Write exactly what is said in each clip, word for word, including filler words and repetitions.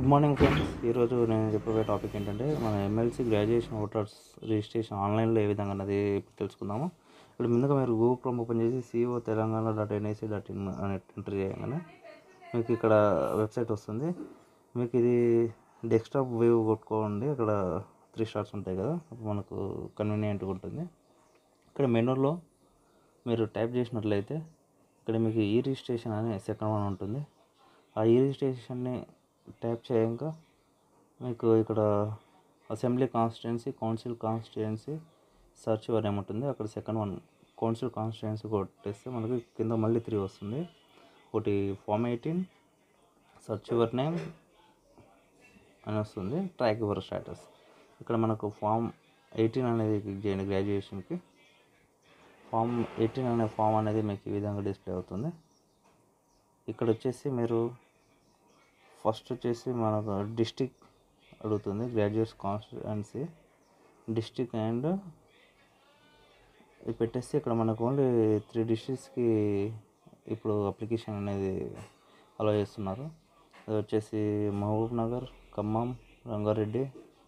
Good morning friends. ఈరోజు నేను చెప్పబోయే టాపిక్ ఏంటంటే మన ఎమ్మెల్సీ గ్రాడ్యుయేషన్ ఓటర్స్ రిజిస్ట్రేషన్ ఆన్లైన్లో ఏ విధంగా అన్నది తెలుసుకుందాము. ఇప్పుడు ముందుగా మీరు గూగుల్ క్రోమ్ ఓపెన్ చేసి CEO Telangana dot NIC dot in అని ఎంటర్ చేయగానే మీకు ఇక్కడ వెబ్సైట్ వస్తుంది. మీకు ఇది డెస్క్టాప్ వ్యూ కొట్టుకోండి. అక్కడ త్రీ స్టార్స్ ఉంటాయి కదా, మనకు కన్వీనియంట్గా ఉంటుంది. ఇక్కడ మెనూలో మీరు టైప్ చేసినట్లయితే ఇక్కడ మీకు ఈ రిజిస్ట్రేషన్ అనే సెకండ్ వన్ ఉంటుంది. ఆ ఈ రిజిస్ట్రేషన్ని టైప్ చేయంక మీకు ఇక్కడ assembly constituency, council constituency, search your name ఉంటుంది. అక్కడ సెకండ్ వన్ కౌన్సిల్ కాన్స్టిట్యుయెన్సీ కొట్టేస్తే మనకి కింద మళ్ళీ త్రీ వస్తుంది. ఒకటి form eighteen, search your name అని వస్తుంది, ట్రాక్ యువర్ స్టేటస్. ఇక్కడ మనకు ఫామ్ ఎయిటీన్ అనేది క్లిక్ చేయండి. గ్రాడ్యుయేషన్కి ఫామ్ ఎయిటీన్ అనే ఫామ్ అనేది మీకు ఈ విధంగా డిస్ప్లే అవుతుంది. ఇక్కడ వచ్చేసి మీరు ఫస్ట్ వచ్చేసి మనకు డిస్టిక్ అడుగుతుంది, గ్రాడ్యుయేట్స్ కాన్స్టిట్యుయెన్సీ డిస్టిక్ అండ్ ఇది పెట్టేసి ఇక్కడ మనకు ఓన్లీ త్రీ డిస్ట్రిక్ట్స్కి ఇప్పుడు అప్లికేషన్ అనేది అలో చేస్తున్నారు. అది వచ్చేసి మహబూబ్ నగర్, ఖమ్మం, రంగారెడ్డి.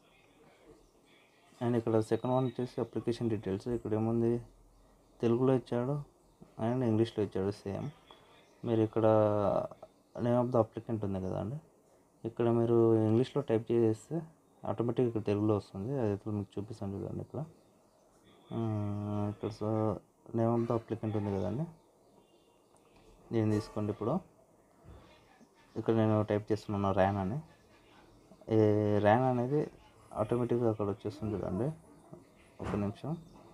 అండ్ ఇక్కడ సెకండ్ వన్ వచ్చేసి అప్లికేషన్ డీటెయిల్స్. ఇక్కడ ఏముంది, తెలుగులో ఇచ్చాడు అండ్ ఇంగ్లీష్లో ఇచ్చాడు సేమ్. మీరు ఇక్కడ నేమ్ ఆఫ్ ద అప్లికెంట్ ఉంది కదా అండి, ఇక్కడ మీరు ఇంగ్లీష్లో టైప్ చేస్తే ఆటోమేటిక్గా ఇక్కడ తెలుగులో వస్తుంది. అది అయితే మీకు చూపిస్తాను చూడండి. ఇక్కడ ఇక్కడ నేమ్ ఆఫ్ ద అప్లికెంట్ ఉంది కదండి, దీన్ని తీసుకోండి. ఇప్పుడు ఇక్కడ నేను టైప్ చేస్తున్నాను ర్యాన్ అని. ఈ ర్యాన్ అనేది ఆటోమేటిక్గా అక్కడ వచ్చేస్తుంది చూడండి. ఒక నిమిషం,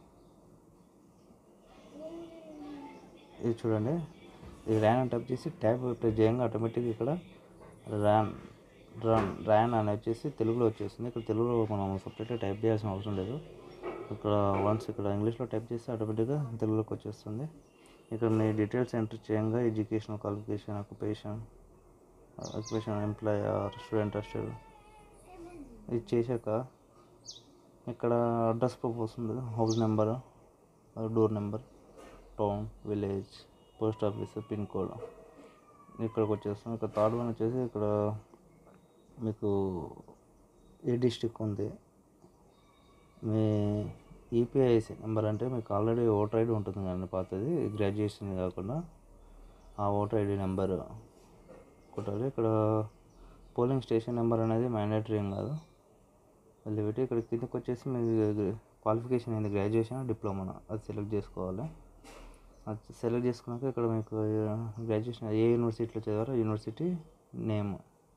ఇది చూడండి. ఈ ర్యాన్ అని టైప్ చేసి ట్యాబ్ ప్రెస్ చేయంగా ఆటోమేటిక్గా ఇక్కడ ర్యాన్ రన్ ర్యాన్ అని వచ్చేసి తెలుగులో వచ్చేస్తుంది. ఇక్కడ తెలుగులో మనం సపరేట్గా టైప్ చేయాల్సిన అవసరం లేదు. ఇక్కడ వన్స్ ఇక్కడ ఇంగ్లీష్లో టైప్ చేస్తే ఆటోమేటిక్గా తెలుగులోకి వచ్చేస్తుంది. ఇక్కడ మీ డీటెయిల్స్ ఎంటర్ చేయంగా education qualification, occupation occupation employ or student అస్టెడ్ ఇది చేశాక ఇక్కడ అడ్రస్ ప్రూఫ్ వస్తుంది. House number, door number, town, village, post office, pin code ఇక్కడికి వచ్చేస్తుంది. ఇక్కడ థర్డ్ వన్ వచ్చేసి ఇక్కడ మీకు ఏ డిస్ట్రిక్ట్ ఉంది, మీ ఈపీఐసి నెంబర్ అంటే మీకు ఆల్రెడీ ఓటర్ ఐడి ఉంటుంది కానీ పాతది, గ్రాడ్యుయేషన్ కాకుండా ఆ ఓటర్ ఐడి నెంబర్ కొట్టాలి. ఇక్కడ పోలింగ్ స్టేషన్ నెంబర్ అనేది మ్యాండేటరీ ఏం కాదు, మళ్ళీ పెట్టి ఇక్కడ కిందకి వచ్చేసి మీ క్వాలిఫికేషన్ ఏంది, గ్రాడ్యుయేషన్, డిప్లొమా, అది సెలెక్ట్ చేసుకోవాలి. అది సెలెక్ట్ చేసుకున్నాక ఇక్కడ మీకు గ్రాడ్యుయేషన్ ఏ యూనివర్సిటీలో చదివారో యూనివర్సిటీ నేమ్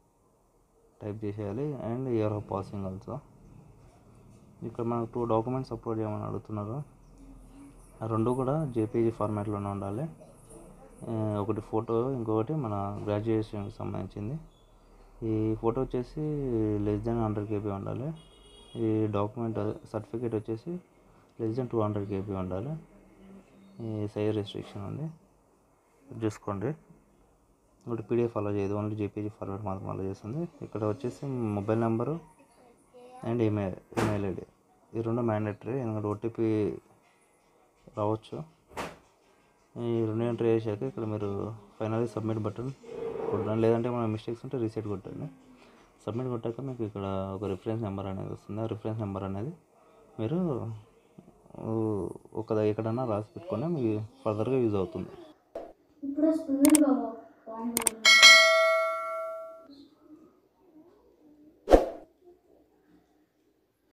టైప్ చేసేయాలి and year of passing also. ఇక్కడ మనకు టూ డాక్యుమెంట్స్ అప్లోడ్ చేయమని అడుగుతున్నారు. ఆ రెండు కూడా జేపీజీ ఫార్మాట్లోనే ఉండాలి. ఒకటి ఫోటో, ఇంకొకటి మన గ్రాడ్యుయేషన్కి సంబంధించింది. ఈ ఫోటో వచ్చేసి లెస్ దెన్ హండ్రెడ్ కేబీ ఉండాలి. ఈ డాక్యుమెంట్ సర్టిఫికేట్ వచ్చేసి less than two hundred KB ఉండాలి. ఈ సైజ్ రెస్ట్రిక్షన్ ఉంది, చూసుకోండి. ఇంకోటి పీడిఎఫ్ అలా చేయదు, ఓన్లీ జేపీజీ ఫార్మాట్ మాత్రం అలా చేస్తుంది. ఇక్కడ వచ్చేసి mobile number and email email ID ఈ రెండు మ్యాండేటరీ, ఎందుకంటే ఓటీపీ రావచ్చు. ఈ రెండు ఎంటర్ చేశాక ఇక్కడ మీరు ఫైనల్లీ సబ్మిట్ బటన్ కొట్టండి, లేదంటే మన మిస్టేక్స్ ఉంటే రీసెట్ కొట్టండి. సబ్మిట్ కొట్టాక మీకు ఇక్కడ ఒక రిఫరెన్స్ నెంబర్ అనేది వస్తుంది. ఆ రిఫరెన్స్ నెంబర్ అనేది మీరు ఒక ఎక్కడన్నా రాసి పెట్టుకుని మీకు ఫర్దర్గా యూజ్ అవుతుంది.